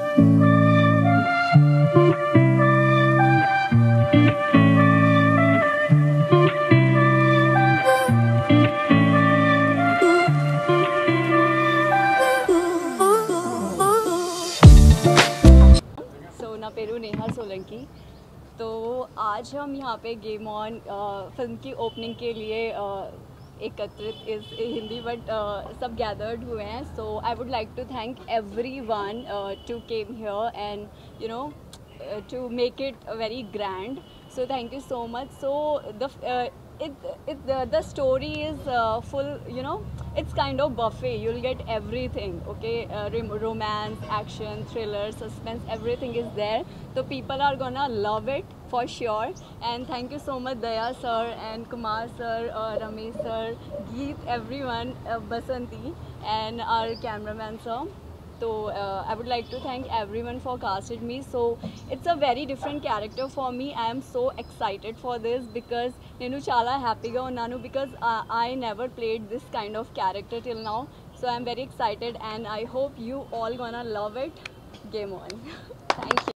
ना पेरू नेहा सोलंकी। तो आज हम यहाँ पे गेम ऑन फिल्म की ओपनिंग के लिए एकत्रित इस हिंदी बट सब गैदर्ड हुए हैं। So I would like to thank everyone to came here and you know to make it very grand. So thank you so much. So the story is full, you know, it's kind of buffet. You'll get everything, okay? Romance, action, thriller, suspense, everything is there. So people are gonna love it for sure. And thank you so much Daya sir and Kumar sir, Ramesh sir, Geet, everyone, Basanti and our cameraman sir. So I would like to thank everyone for casting me. So it's a very different character for me. I am so excited for this because nenu chala happy ga unnanu because I never played this kind of character till now. So I am very excited and I hope you all gonna love it. Game on. Thank you.